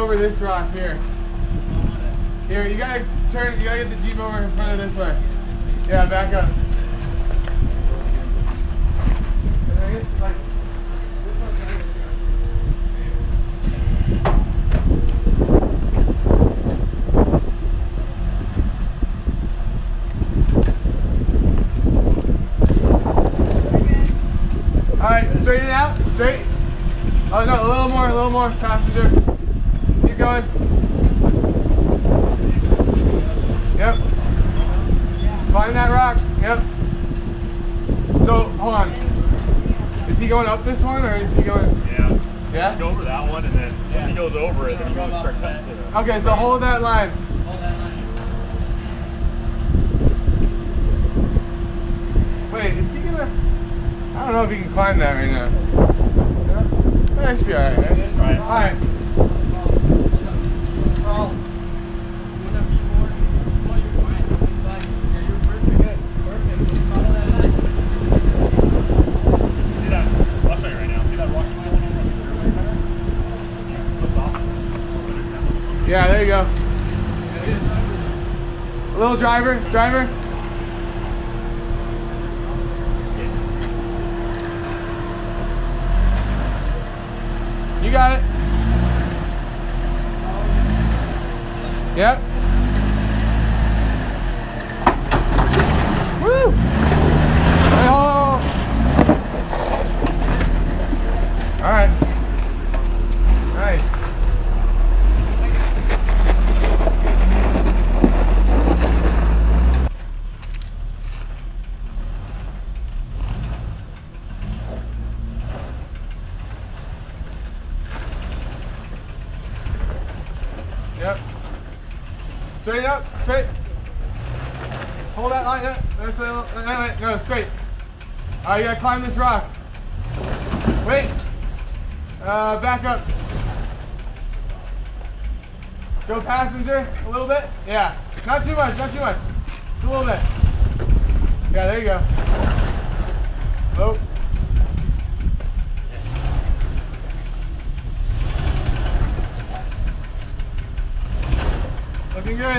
over this rock here. Here, you gotta turn, you gotta get the Jeep over further this way. Yeah, back up. And I guess like this one's right here. Alright, straighten it out, straight. Oh no, a little more, passenger. Keep going. Yep. Find that rock, yep. So, hold on. Is he going up this one or is he going? Yeah. Yeah? Go over that one and then once he goes over it, then you go start cutting to the... Okay, so hold that line. Hold that line. Wait, is he gonna... I don't know if he can climb that right now. Yeah? That should be alright, right? Right. Alright. Yeah, there you go. A little driver. You got it. Yep. Woo! Hey, oh. All right. Nice. Yep. Straight up, straight. Hold that line up. That's a, no, straight. Alright, you gotta climb this rock. Wait. Back up. Go passenger a little bit. Yeah. Not too much, not too much. Just a little bit. Yeah, there you go. Oh. Looking good.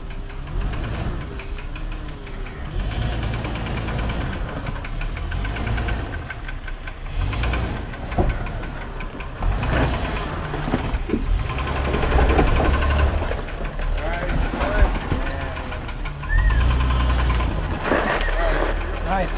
Nice.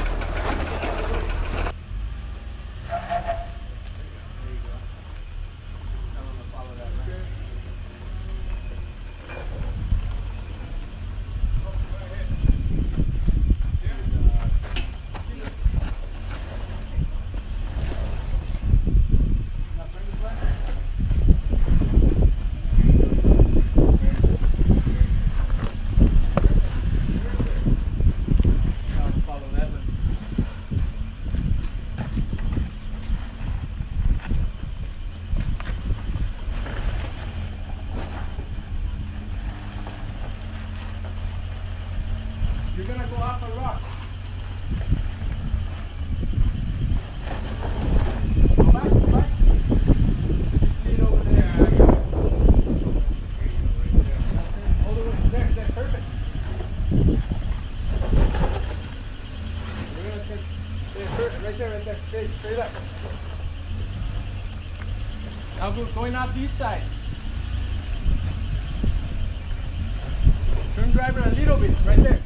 You're gonna go off a rock. Go back, go back. Just lean over there. Hold it over there, perfect. We're gonna take, right there, straight up. Now going out this side. Turn driver a little bit, right there.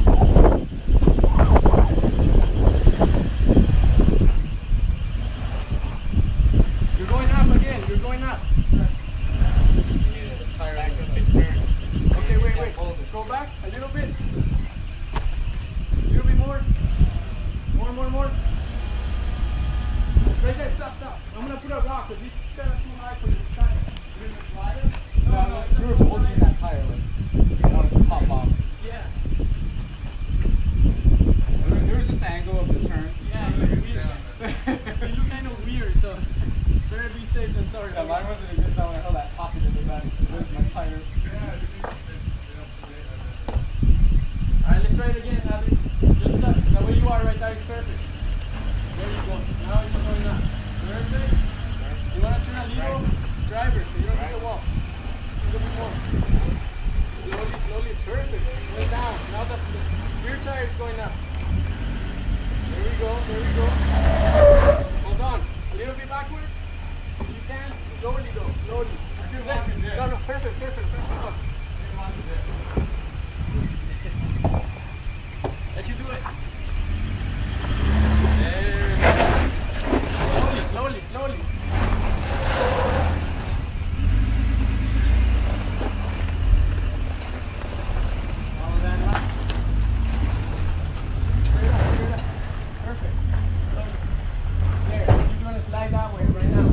You're going up again, you're going up. Okay, wait. Go back a little bit. A little bit more. More. Right there, stop. I'm gonna put a rock because it's kind of too high for this tire. You're gonna slide it? No, you were holding that tire like you want it to pop off. Yeah. There was just the angle of the turn. Yeah, you look kind of weird, so better be safe than sorry. Yeah, mine wasn't a good time when I held that pocket in the back. There's my tire. Alright, let's try it again, Abby. Just the way you are right there is perfect. There you go. Now it's going up. Perfect. You want to turn a little driver so you don't hit the wall. Let you do it. There. Slowly, slowly. Follow that line. Straight up, straight up. Perfect. Slowly. There, you're gonna slide that way right now.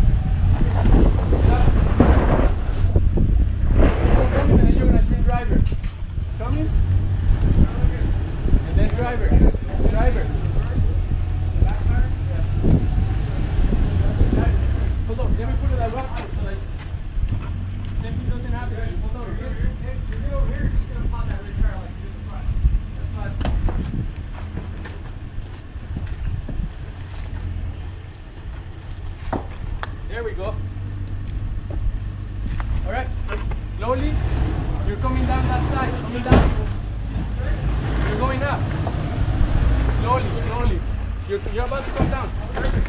Coming and then you're gonna turn driver. Coming. And then driver. Driver. Back turn? Yeah. Hold on, let me put it that rock out so like same thing doesn't happen. Hold on. If you get over here, you're just gonna pop that rear tire like you did in the front. That's fine. There we go. Alright, slowly, you're coming down that side, coming down. You're going up. Slowly, slowly. You're about to come down. Perfect.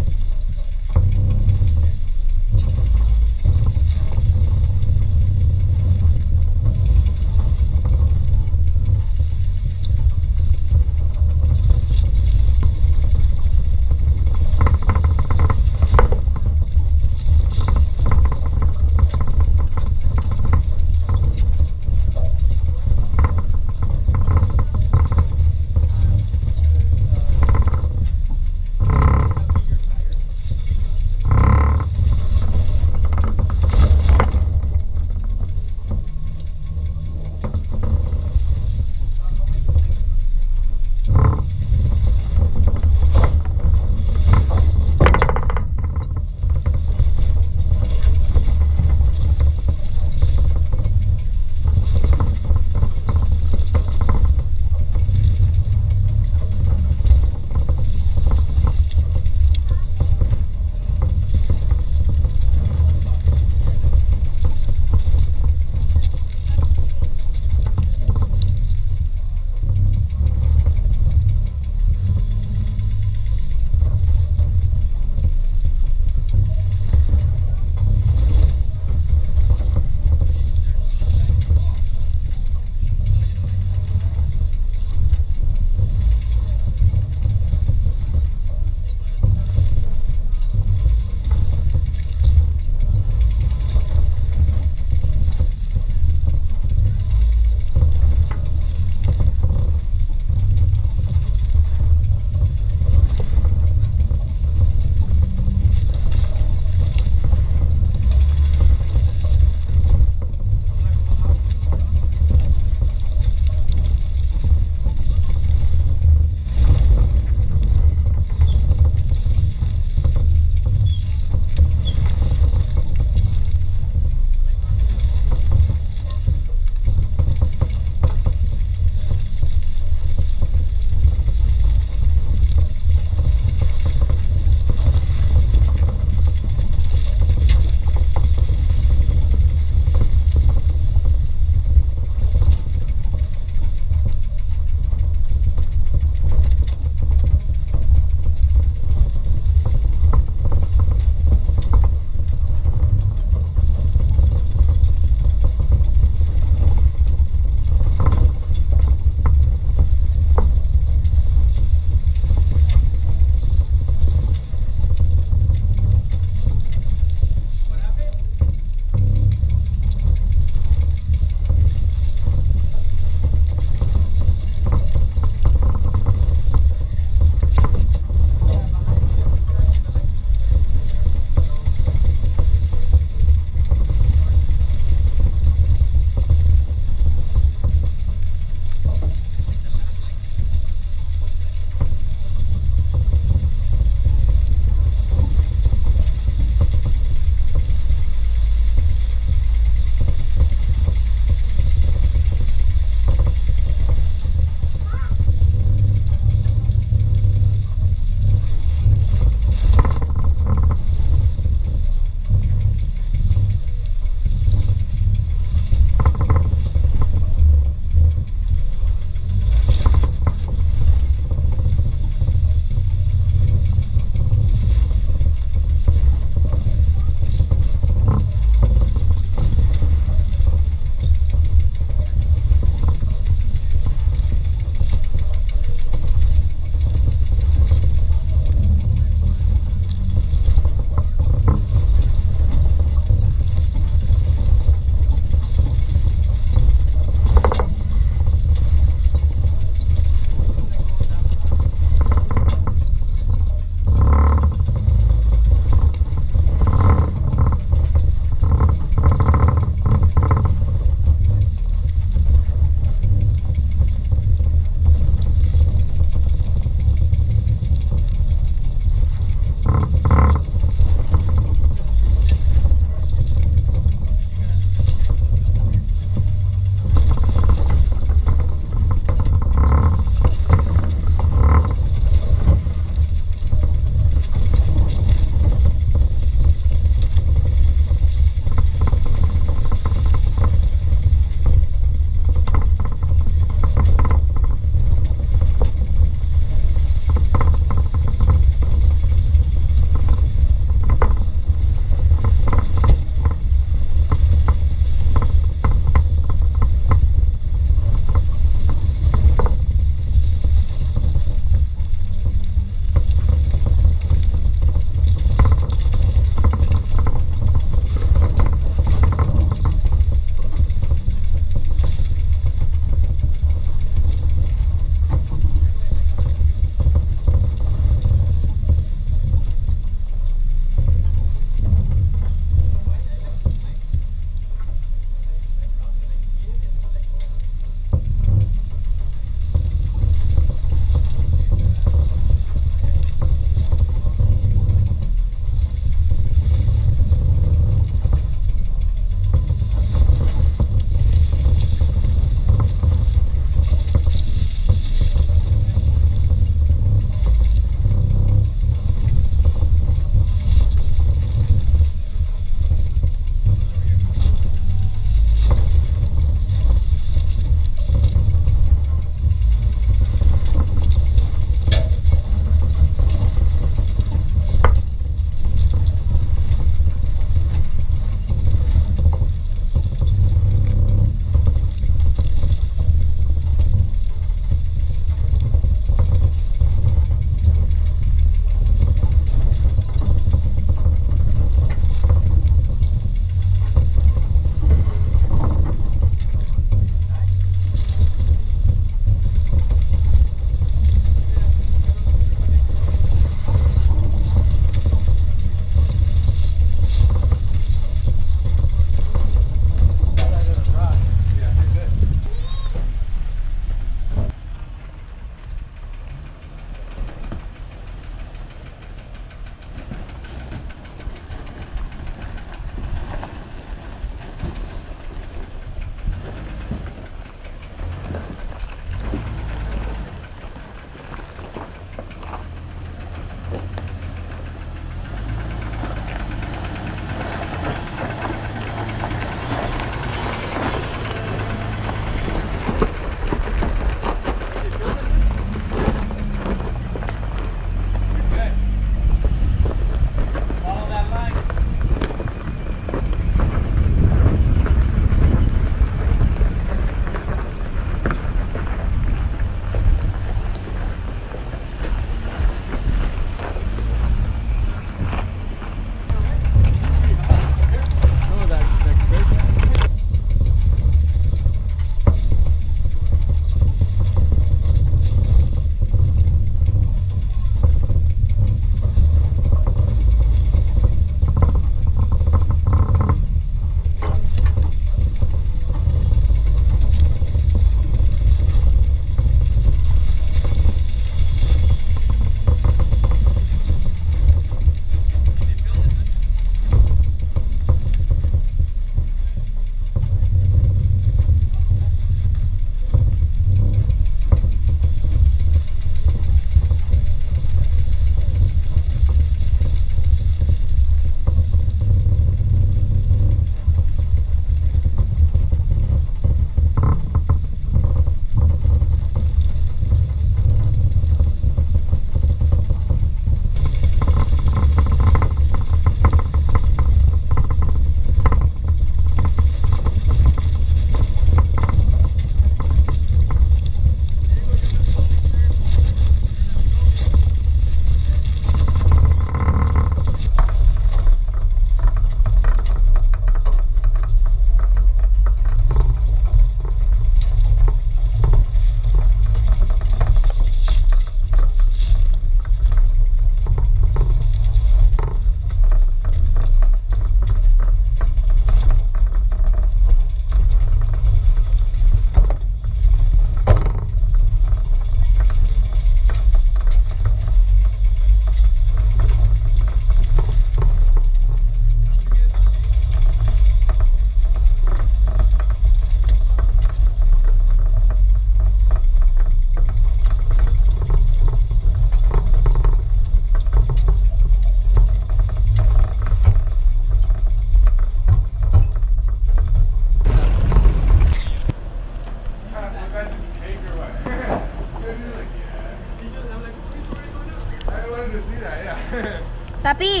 Papi.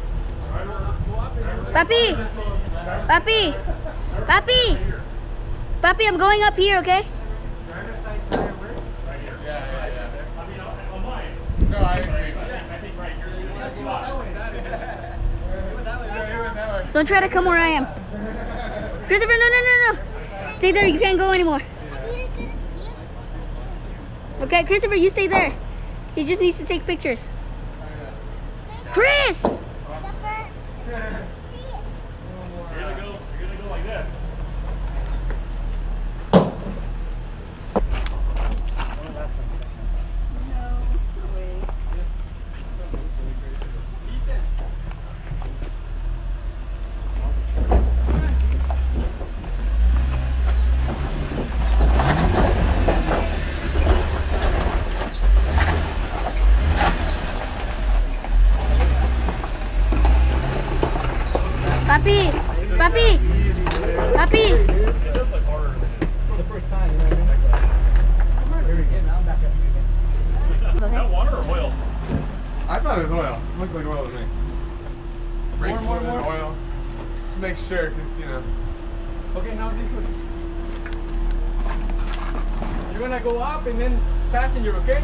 Papi. Papi. Papi. Papi, I'm going up here, okay? No, I agree. Don't try to come where I am. Christopher, no. Stay there, you can't go anymore. Okay, Christopher, you stay there. He just needs to take pictures. Chris! You're gonna go like this. Papi! Papi! Papi! It does look harder. The first time, you know what I mean? Here we go. Now I'm back up again. Is that water or oil? I thought it was oil. It looked like oil to me. Brake More. fluid and oil. Just to make sure, because, you know. Okay, now this one. You're gonna go up and then passenger, okay?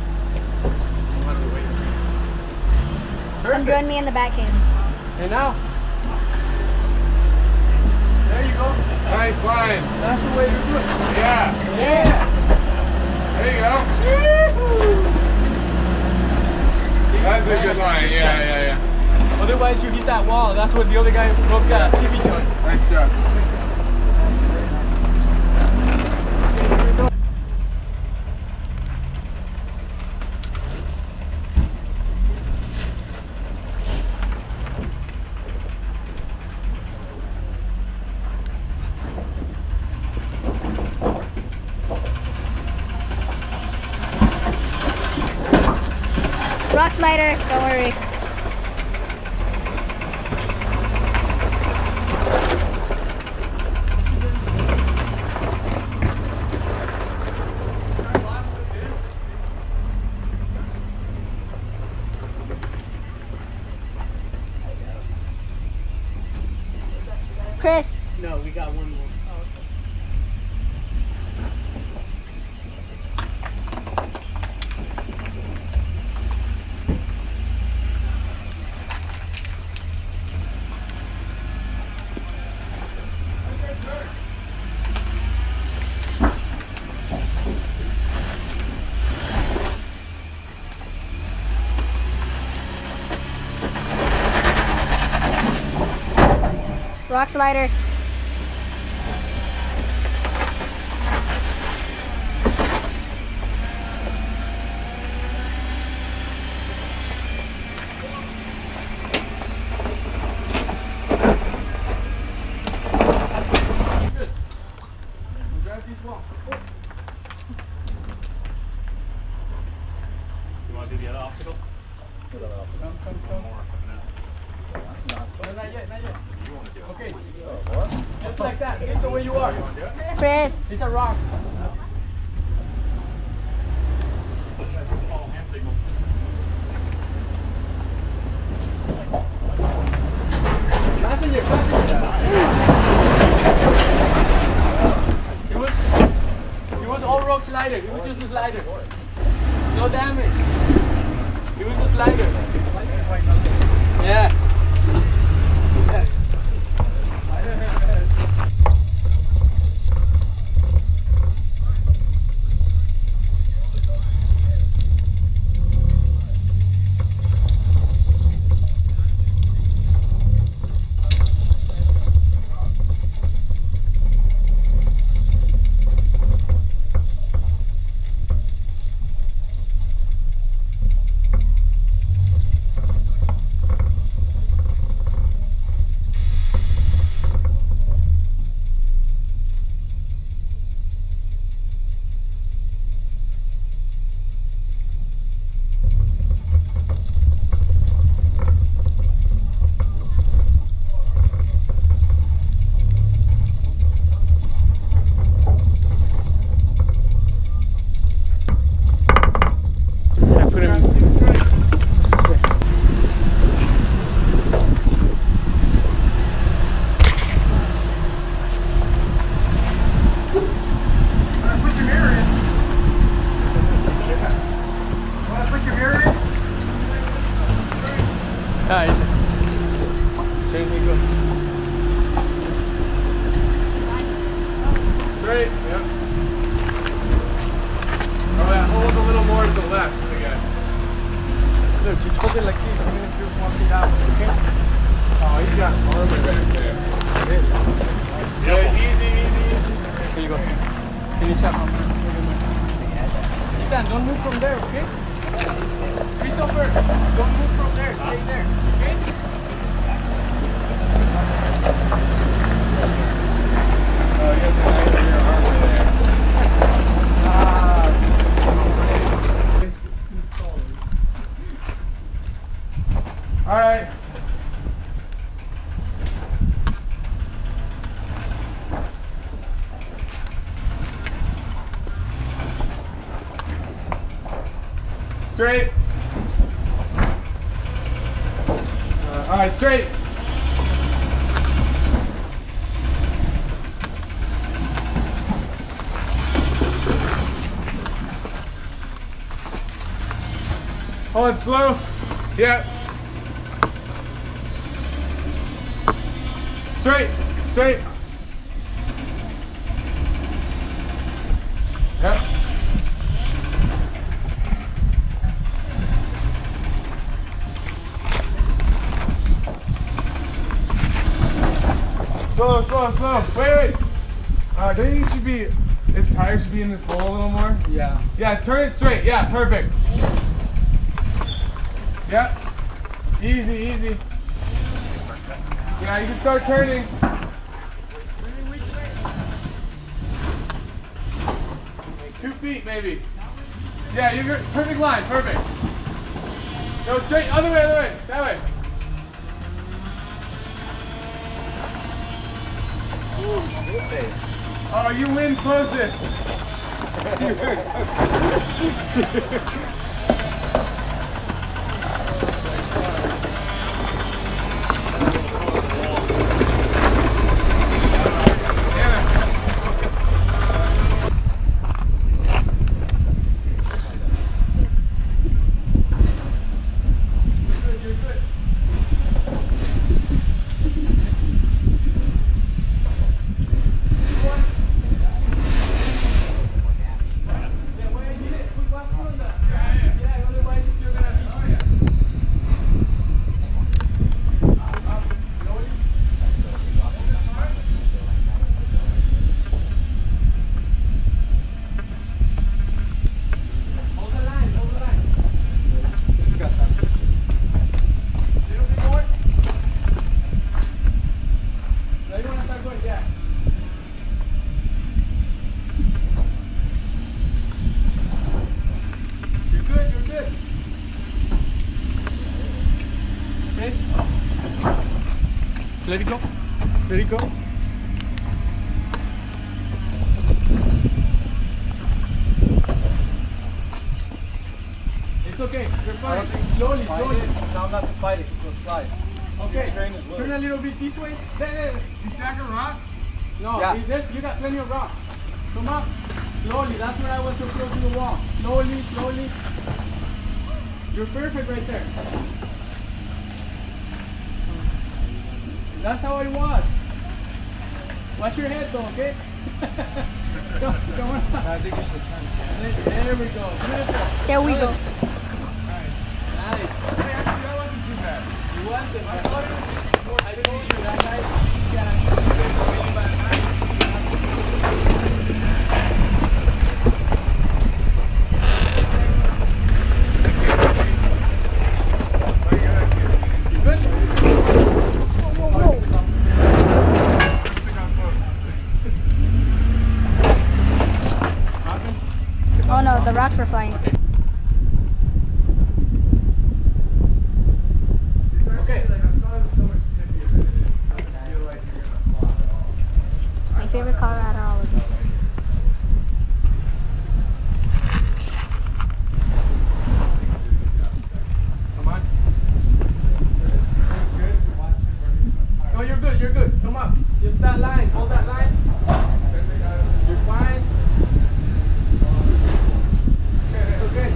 Come join me in the back end. And now. There you go. Nice line. That's the way you do it. Yeah. Yeah. There you go. That's a good line. Yeah. Otherwise, you hit that wall. That's what the other guy broke CV joint. Nice job. Rock slider, don't worry. Chris. No, we got one more. Rock slider. Grab this wall. You want to do the other obstacle? Come. More. No, not yet. Okay. Just like that. Just the way you are. Chris. It's a rock. All hand signals. Passenger. It was all rock slider. It was just a slider. No damage. It was a slider. Yeah. it like this. I'm gonna just walk it out, okay? Oh, he's got armor right there. Yeah, easy. There you go. Finish up. Ethan, don't move from there, okay? Christopher, don't move from there. Stay there, okay? Oh, you have to anchor your armor there. All right. Straight. All right, straight. Hold it slow. Yeah. Straight. Yep. Slow. Wait. Don't you think it should be, this tire should be in this hole a little more? Yeah. Yeah, turn it straight. Yeah, perfect. Yep. Easy. Yeah, you can start turning. 2 feet maybe. Yeah, you're good. Perfect line, perfect. Go straight, other way, that way. Oh, you win closest. Let it go. It's okay. You're fine. Slowly. Now not to fight it, so slide. Okay. Train is low. Turn a little bit this way. There. You stack a rock? No, Yeah. you got plenty of rock. Come up. Slowly. That's where I was so close to the wall. Slowly. You're perfect right there. That's how it was. Watch your head though, okay? Come on. I think you should turn. There we go. Beautiful. There we go. Nice. Hey, actually, that wasn't too bad. You want it? I thought it was more. I told you that night. You good? Oh no, the rocks were flying. Okay. My favorite Colorado holiday. Come on. No, you're good. Come up. Just that line. Hold that line. You're fine. Okay.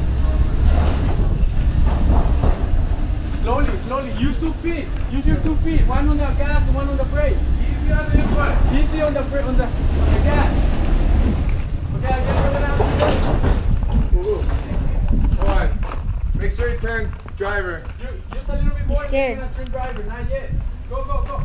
Slowly. Use 2 feet. Use your 2 feet. One on the gas and one on the brake. Easy on the input. Easy on the brake, on the gas. Okay, I get rid of that. Hold on. Make sure straight turns, driver. Just a little bit more. scared. And then turn driver. Not yet. Go, go, go.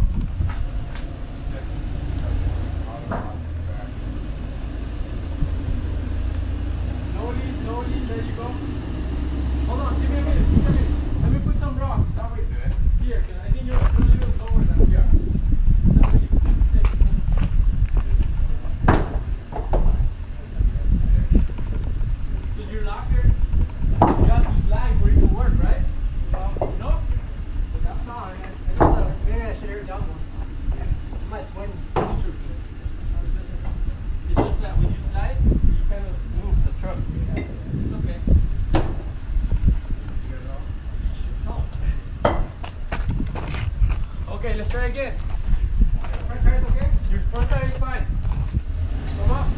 Slowly, slowly. There you go. Hold on. Give me a minute. Give me a minute. Let me put some rocks. That way. Here. I think you're a little lower than here. That way you can stay. Did you lock her? You have to slide for it to work, right? No? That's not. I guess maybe I should air it down one. I'm at 20. It's just that when you slide, you kind of move the truck. It's okay. Okay, let's try again. Front tire is okay? Your front tire is fine. Come up.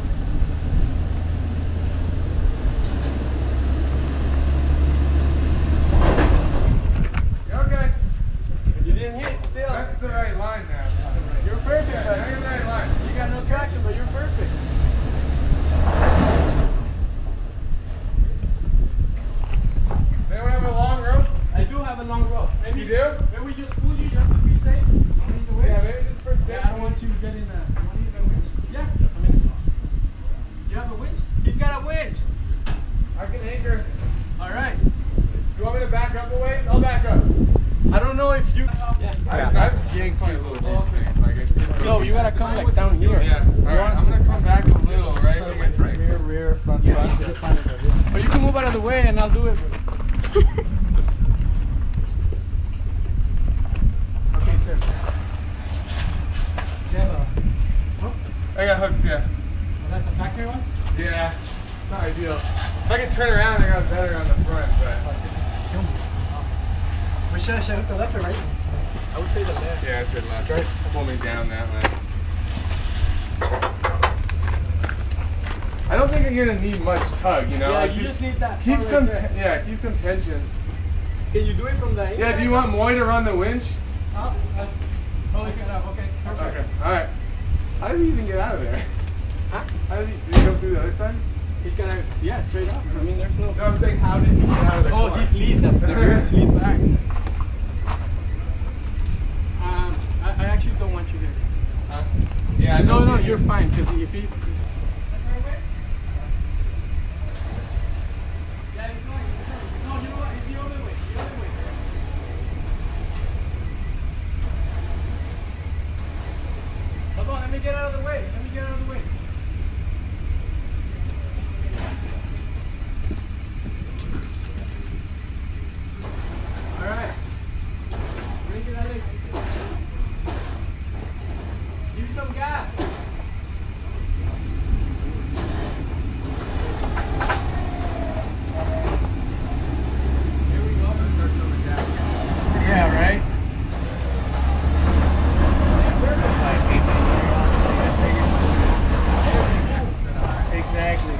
You're okay. You didn't hit still. That's the right line now. You're perfect. Yeah, now you're the right line. You got no traction, but you're perfect. Anyone have a long rope? I do have a long rope. Maybe, You do? Maybe we just fool you. You have to be safe. Yeah, maybe just for Yeah, I don't want you getting a. You want to use a winch? Yeah. I mean, you have a winch? He's got a winch. I can anchor. All right. You want me to back up a ways? I'll back up. I don't know if you. Yeah. I've yanked my little these things. Like it's No, you gotta come like down here. Yeah. Alright, I'm gonna come back a little, right? Rear, front, front. But you can move out of the way and I'll do it. Okay, sir. I got hooks, yeah. Well, that's a factory one? Yeah. It's not ideal. If I could turn around, I got better on the front, but. Which should I hook the left or right? I would say the left. Yeah, it's in left. Try to pull me down that way. I don't think you're gonna need much tug, you know? Yeah, Like you just need that. keep part some, right there. keep some tension. Can you do it from the inside? Yeah, do you want Moy to run the winch? Oh, that's. Oh, look it up. Okay. Perfect. Okay, alright. How did he even get out of there? Huh? Did he go through the other side? He's gonna. Yeah, straight up. I mean, there's no. No, I'm saying how did he get out of the car? Oh, he slid. The rear slid back. I actually don't want you here. Huh? Yeah, No, you're fine. Because if he. Let me get out of the way. Let me get out of the way. All right. Bring it out. Give me some gas. Here we go. Yeah, right? Exactly.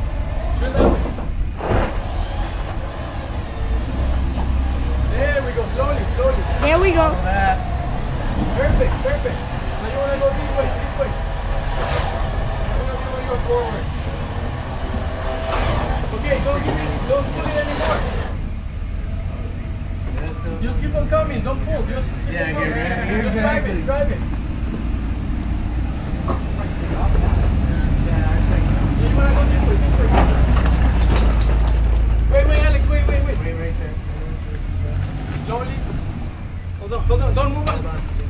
There we go. Slowly, slowly. There we go. Perfect, perfect. Now you want to go this way, this way. You want to go forward. Okay, don't pull it anymore. Just keep on coming. Don't pull. Just keep on coming. Just drive it, drive it. You want to go this way, this way, this way. Wait, Alex, wait. Wait right there. Slowly. Hold on, don't move on.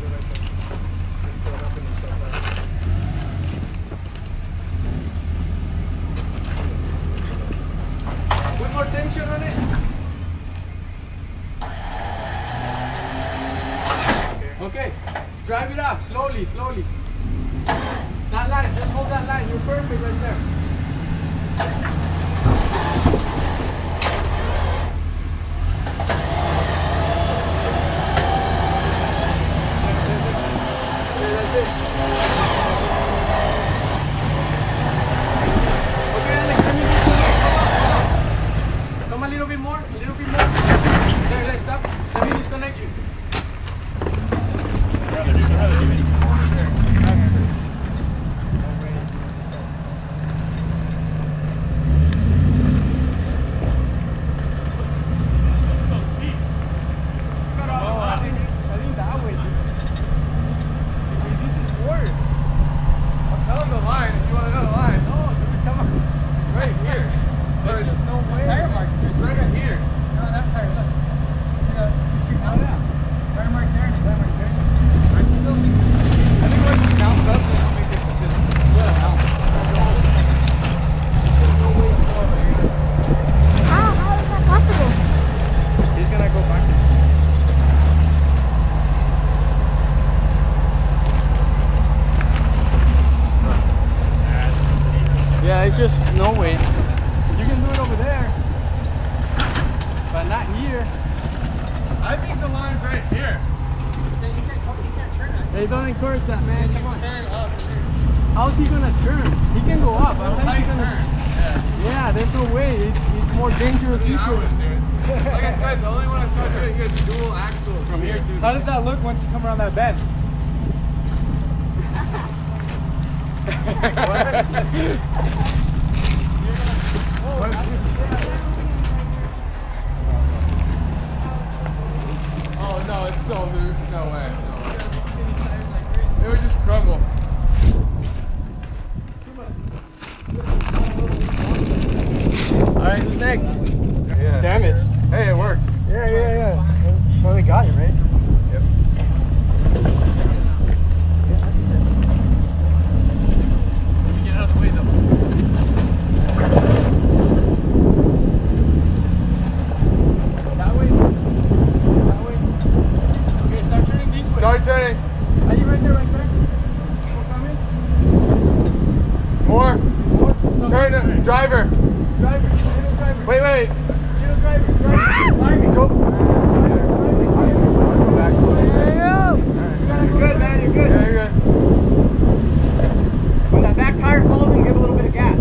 Put more tension on it. Okay, drive it up, slowly. That line, just hold that line, you're perfect right there. That's it. Okay, Alex, let me disconnect. Come a little bit more, There, stop. Let me disconnect you. Yeah, it's just no way. You can do it over there, but not here. I think the line's right here. You can't turn that. Hey, don't encourage that, man. Come on. Turn up. How's he gonna turn? He can go up. Well, How's he tight gonna... turn. Yeah, there's no way. It's more dangerous I mean, this I way. was doing. Like I said, the only one I saw doing good dual axles from here, dude. How does that look once you come around that bend? Oh no, it's so loose. No way. No way. It would just crumble. Alright, who's next? Yeah. Damage. Hey, it worked. Yeah. Well, we got it, right? Yep. Get out of the way, though. That way. That way. Okay, start turning this way. Start turning. Are you right there, right there? More coming? More. More? Turn it. Driver. Driver. Little driver. Wait. Little driver. Driver. Go. Go back. You're good, man. You're good. Yeah, you're good. When that back tire falls in, give a little bit of gas.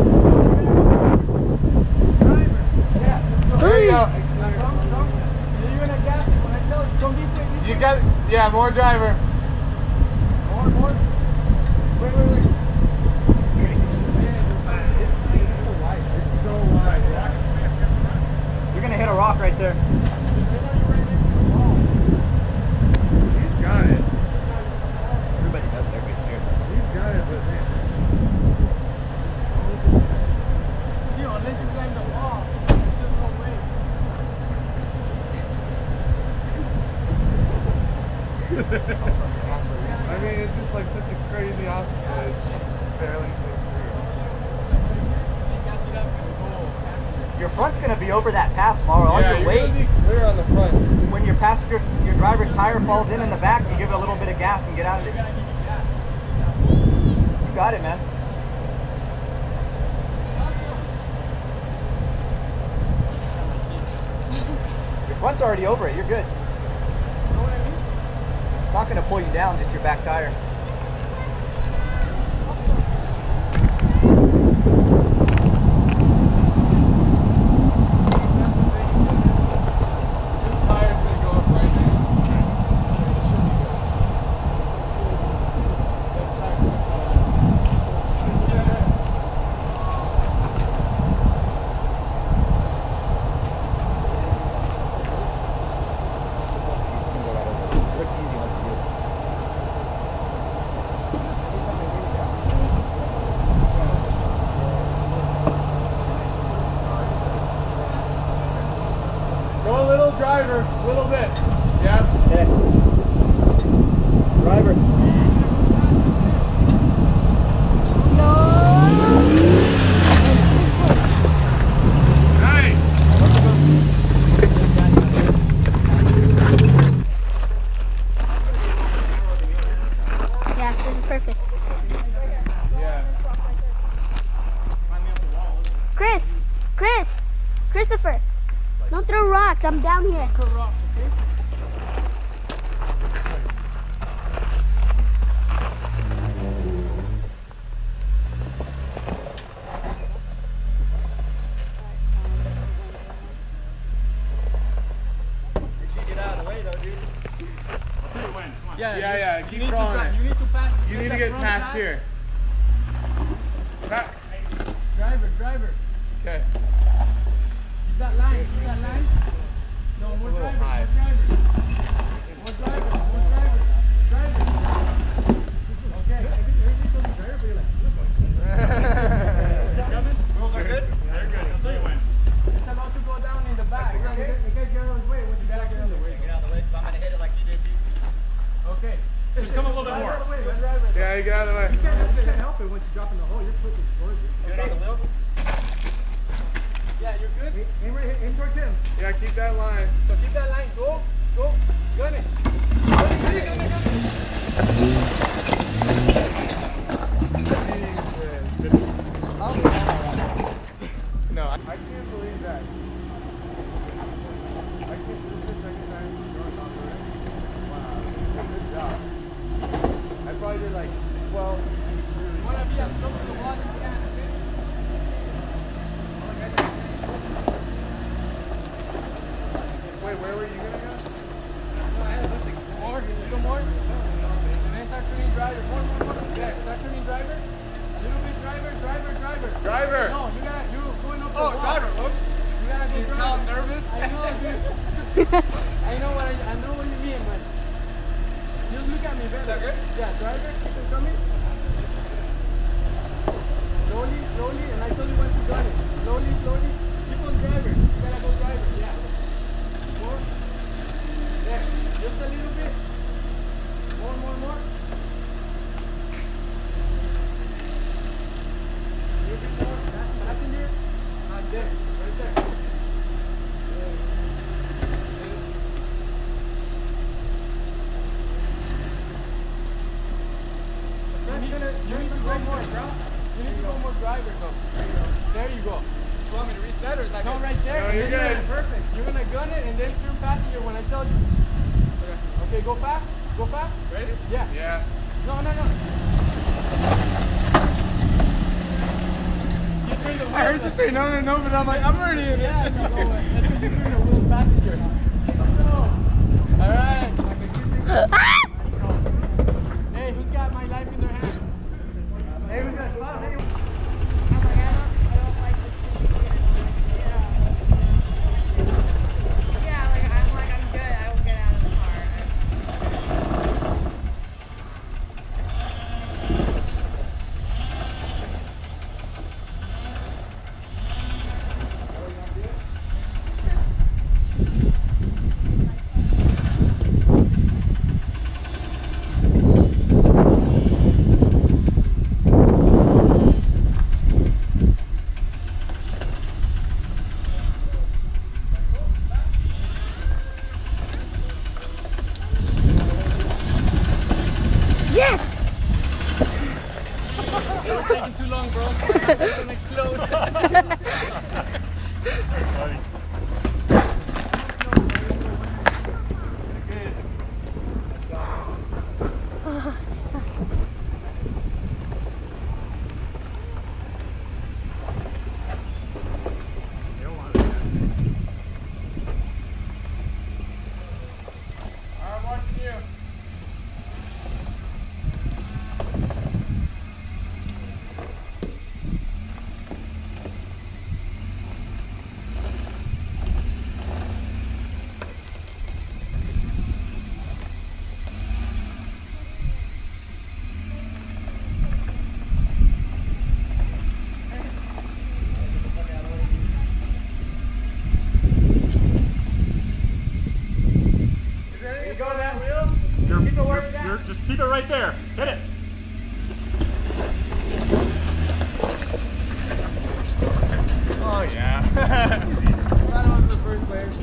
Driver. Yeah. There you go. Now come. You're gonna gas it when I tell you. Come this way. This You way. got it. Yeah, more driver. More. Wait. You're gonna hit a rock right there. He's got it. Everybody does it. Everybody's scared. He's got it, but man. Unless you climb the wall, there's just no way. I mean, it's just like such a crazy obstacle. It barely goes Your front's gonna be over that pass tomorrow. All yeah, your you're weight. gonna be clear on the front. When your passenger, your driver tire falls in the back, you give it a little bit of gas and get out of it. You got it, man. Your front's already over it. You're good. It's not gonna pull you down, just your back tire. Looks easy once you do it. Go a little driver, a little bit. Yeah. Okay. Driver. Nice. Yeah, this is perfect. Yeah. Christopher, don't throw rocks. I'm down here. Yeah, keep crawling it. You need to pass. You need to get past here. Driver. Okay. Keep that line. No, more driver. high. More driver. Okay. Coming? Rules are good? They're good. I'll tell you when. It's about to go down in the back. You guys get out of his way. Once you get out of the way. Get out of the way, so I'm gonna hit it like you did. Okay. Just come a little bit more. Yeah, you got it away. You can't help it once you drop in the hole. Your foot just floors it. Get on the wheels. Yeah, you're good? Aim towards him. Yeah, keep that line. So keep that line. Go. Gun it. Jesus. Driver. No, you going up the Oh, wall. driver. Whoops. You gotta go You driver. tell I'm nervous? I know, dude. I know what you mean, but just look at me better. Is that good? Yeah, driver, keep it coming. Slowly, and I told you when to gun it. Slowly. Keep on driver. You gotta go driver, yeah. More. There, just a little bit. More. A little bit more. That's passenger. There, right there. You need to go more, bro. You need to go more driver, though. There you go. You want me to reset or is that No, good? right there. No, and you're then good. Perfect. You're gonna gun it and then turn passenger when I tell you. Okay, go fast. Ready? Yeah. Yeah. No. You turn the wheel. I heard you say no, but I'm like, I'm already in it. Yeah, no, that's when you turn the wheel passenger. All right. Hey, who's got my life in their hands? Hey, who's that spot? Hey. Yes! You're taking too long, bro. It's gonna explode. Buddy. I'm watching you. Just keep it right there. Hit it. Oh yeah. That was the first lane.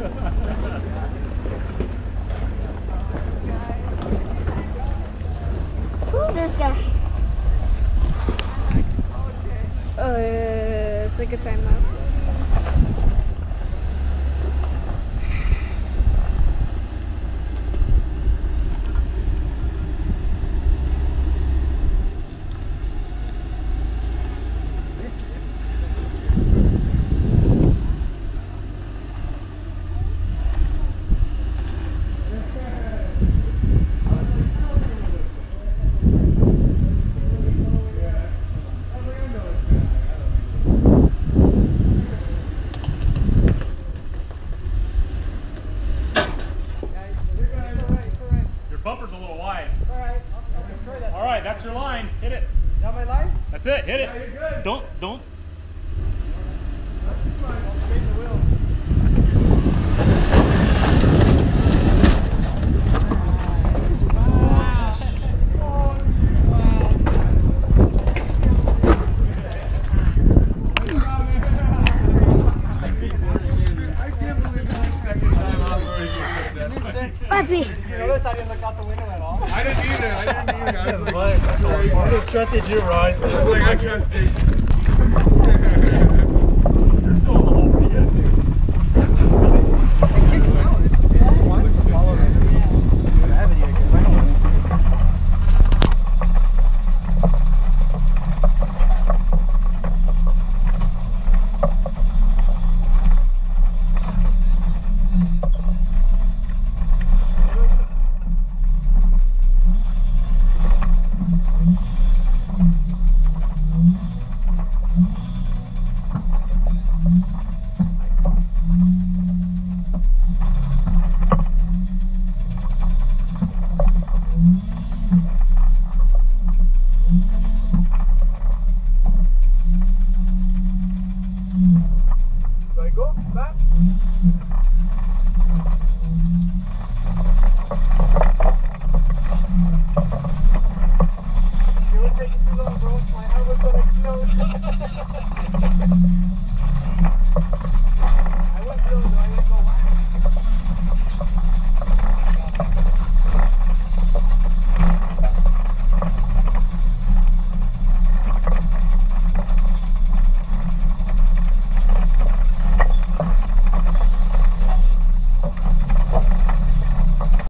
Who's this guy? It's like a timeout. Bumper's a little wide. Alright, I'll destroy that. All right, that's your line. Hit it. Is that my line? That's it. Hit it. Yeah, you're good. Don't. I'll straighten the wheel. I can't believe this is the second time I'm already getting this. Papi. You notice I didn't look out the window at all? I didn't either. I was like, I just trusted you, Royce. I was like, I trust you.